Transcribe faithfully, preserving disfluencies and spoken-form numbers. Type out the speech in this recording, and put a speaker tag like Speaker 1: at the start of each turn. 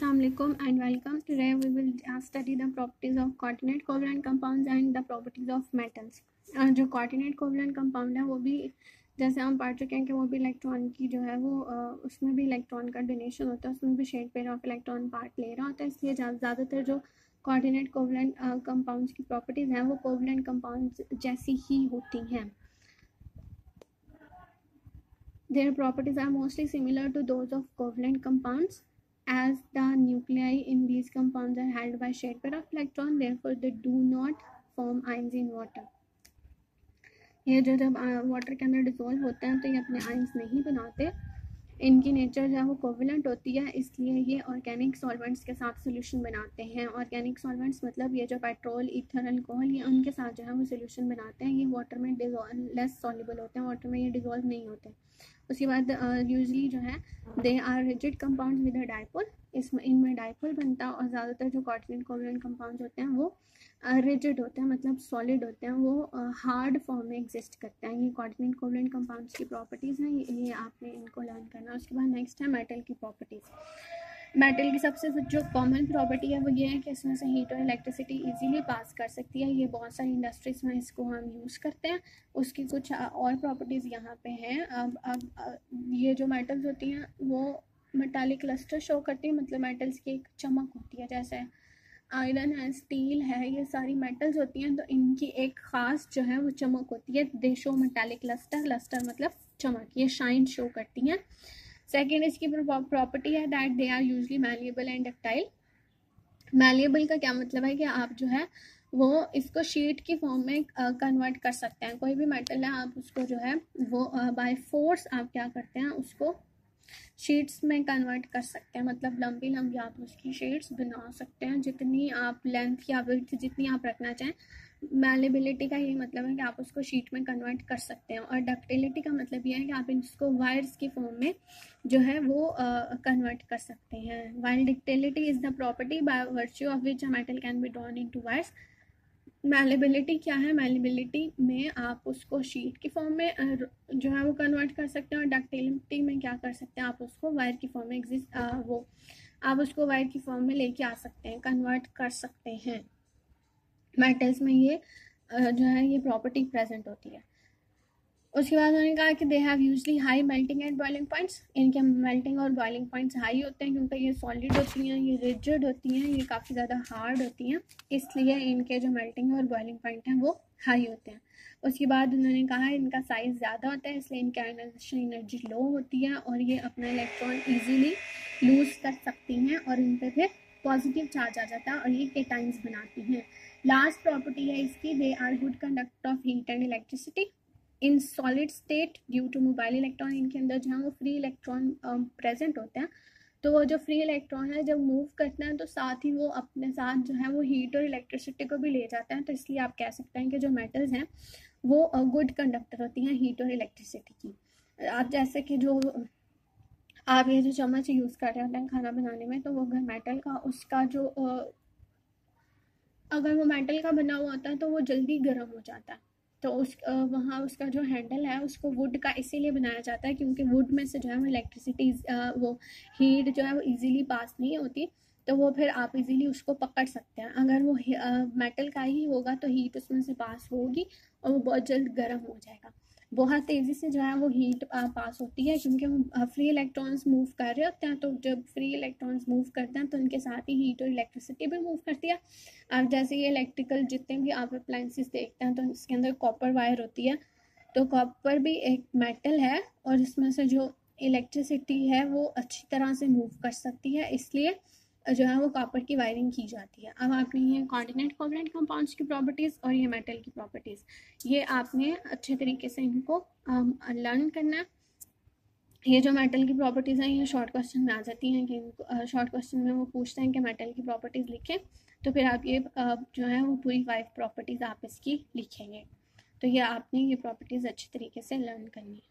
Speaker 1: Assalamualaikum and welcome. Today we will uh, study the properties of coordinate covalent compounds and the properties of metals. uh, जो coordinate covalent compound है वो भी जैसे हम पढ़ चुके हैं कि वो भी इलेक्ट्रॉन की जो है वो uh, उसमें भी इलेक्ट्रॉन का डोनेशन होता है, उसमें भी shared pair of electron part ले रहा होता है, इसलिए ज़्यादातर जो coordinate covalent compounds की properties हैं वो covalent compounds जैसी ही होती हैं. Their properties are mostly similar to those of covalent compounds. As the nuclei in these compounds are held by shared pair of electron, therefore they do not form ions in water. ये जो जब water के अंदर dissolve होते हैं तो ये अपने आयंस नहीं बनाते, इनकी नेचर जो है वो कोवलेंट होती है, इसलिए ये ऑर्गेनिक सॉल्वेंट्स के साथ सोल्यूशन बनाते हैं. ऑर्गेनिक सॉल्वेंट्स मतलब ये जो पेट्रोल, ईथर, अल्कोहल, ये उनके साथ जो है वो सोल्यूशन बनाते हैं. ये वाटर में डिजॉल्व लेस सॉल्युबल होते हैं, वाटर में ये डिजॉल्व नहीं होते. उसके बाद यूजली uh, जो है they are rigid compounds with a dipole, इसमें इनमें डाइपोल बनता है. और ज़्यादातर जो कोऑर्डिनेट कोवलेंट कंपाउंड्स होते हैं वो रिजिड uh, होते हैं, मतलब सॉलिड होते हैं, वो हार्ड uh, फॉर्म में एग्जिस्ट करते हैं. ये कोऑर्डिनेट कोवलेंट कंपाउंड्स की प्रॉपर्टीज़ हैं, ये, ये आपने इनको लर्न करना. उसके बाद नेक्स्ट है मेटल की प्रॉपर्टीज़. मेटल की सबसे जो कॉमन प्रॉपर्टी है वो ये है कि इसमें से हीट और इलेक्ट्रिसिटी इजीली पास कर सकती है. ये बहुत सारी इंडस्ट्रीज़ में इसको हम यूज़ करते हैं. उसकी कुछ और प्रॉपर्टीज़ यहाँ पे हैं. अब अब ये जो मेटल्स होती हैं वो मेटालिक क्लस्टर शो करती है, मतलब मेटल्स की एक चमक होती है. जैसे आयरन है, स्टील है, ये सारी मेटल्स होती हैं तो इनकी एक ख़ास जो है वो चमक होती है. They show metallic cluster, cluster मतलब चमक, ये शाइन शो करती हैं. सेकेंड इसकी प्रॉपर्टी है that they are usually malleable and ductile. Malleable का क्या मतलब है कि आप जो है वो इसको शीट की फॉर्म में कन्वर्ट uh, कर सकते हैं. कोई भी मेटल है आप उसको जो है वो बाय uh, फोर्स आप क्या करते हैं उसको शीट्स में कन्वर्ट कर सकते हैं, मतलब लंबी लंबी आप उसकी शीट्स बना सकते हैं, जितनी आप लेंथ या विड्थ जितनी आप रखना चाहें. मैलेबिलिटी का ये मतलब है कि आप उसको शीट में कन्वर्ट कर सकते हैं. और डक्टिलिटी का मतलब ये है कि आप इसको वायर्स की फॉर्म में जो है वो कन्वर्ट uh, कर सकते हैं. While ductility is the property by virtue of which a metal can be drawn into wires. Malleability क्या है? मैलेबिलिटी में आप उसको शीट की फॉर्म में जो है वो कन्वर्ट कर सकते हैं, और डक्टिलिटी में क्या कर सकते हैं आप उसको वायर की फॉर्म में एग्जिस्ट वो आप उसको वायर की फॉर्म में लेके आ सकते हैं, कन्वर्ट कर सकते हैं. मेटल्स में ये जो है ये प्रॉपर्टी प्रेजेंट होती है. उसके बाद उन्होंने कहा कि they have usually high melting and boiling points. इनके मेल्टिंग और बॉइलिंग पॉइंट्स हाई होते हैं क्योंकि ये सॉलिड होती हैं, ये रिजिड होती हैं, ये काफ़ी ज़्यादा हार्ड होती हैं, इसलिए इनके जो मेल्टिंग और बॉइलिंग पॉइंट हैं वो हाई होते हैं. उसके बाद उन्होंने कहा इनका साइज़ ज़्यादा होता है, इसलिए इनकी आयनाइजेशन एनर्जी लो होती है और ये अपना इलेक्ट्रॉन ईजीली लूज कर सकती हैं और इन पर फिर पॉजिटिव चार्ज आ जाता है और ये केटाइंस बनाती हैं. लास्ट प्रॉपर्टी है इसकी, they are good conductor of heat and electricity. In solid state due to mobile electron, इनके अंदर जो है वो फ्री इलेक्ट्रॉन प्रेजेंट होते हैं, तो वो जो फ्री इलेक्ट्रॉन है जब मूव करते हैं तो साथ ही वो अपने साथ जो है वो हीट और इलेक्ट्रिसिटी को भी ले जाते हैं. तो इसलिए आप कह सकते हैं कि जो मेटल्स हैं वो गुड कंडक्टर होती हैं हीट और इलेक्ट्रिसिटी की. आप जैसे कि जो आप ये जो चम्मच यूज़ कर रहे होते हैं खाना बनाने में, तो वो अगर मेटल का उसका जो अगर वो मेटल का बना हुआ होता है तो वो जल्दी गर्म हो जाता है. तो उस वहाँ उसका जो हैंडल है उसको वुड का इसीलिए बनाया जाता है क्योंकि वुड में से जो है वो इलेक्ट्रिसिटी वो हीट जो है वो इजीली पास नहीं होती, तो वो फिर आप इजीली उसको पकड़ सकते हैं. अगर वो मेटल का ही होगा तो हीट उसमें से पास होगी और वो बहुत जल्द गर्म हो जाएगा. बहुत तेज़ी से जो है वो हीट पास होती है क्योंकि वो फ्री इलेक्ट्रॉन्स मूव कर रहे होते हैं, तो जब फ्री इलेक्ट्रॉन्स मूव करते हैं तो उनके साथ ही हीट और इलेक्ट्रिसिटी भी मूव करती है. अब जैसे ये इलेक्ट्रिकल जितने भी आप अप्लायंसेस देखते हैं तो इसके अंदर कॉपर वायर होती है, तो कॉपर भी एक मेटल है और इसमें से जो इलेक्ट्रिसिटी है वो अच्छी तरह से मूव कर सकती है, इसलिए जो है वो कॉपर की वायरिंग की जाती है. अब आपने ये कोऑर्डिनेट कोवलेंट कंपाउंड्स की प्रॉपर्टीज़ और ये मेटल की प्रॉपर्टीज़ ये आपने अच्छे तरीके से इनको लर्न करना है. ये जो मेटल की प्रॉपर्टीज़ हैं ये शॉर्ट क्वेश्चन में आ जाती हैं कि शॉर्ट क्वेश्चन में वो पूछते हैं कि मेटल की प्रॉपर्टीज़ लिखें, तो फिर आप ये जो है वो पूरी फाइव प्रॉपर्टीज़ आप इसकी लिखेंगे. तो ये आपने ये प्रॉपर्टीज़ अच्छी तरीके से लर्न करनी है.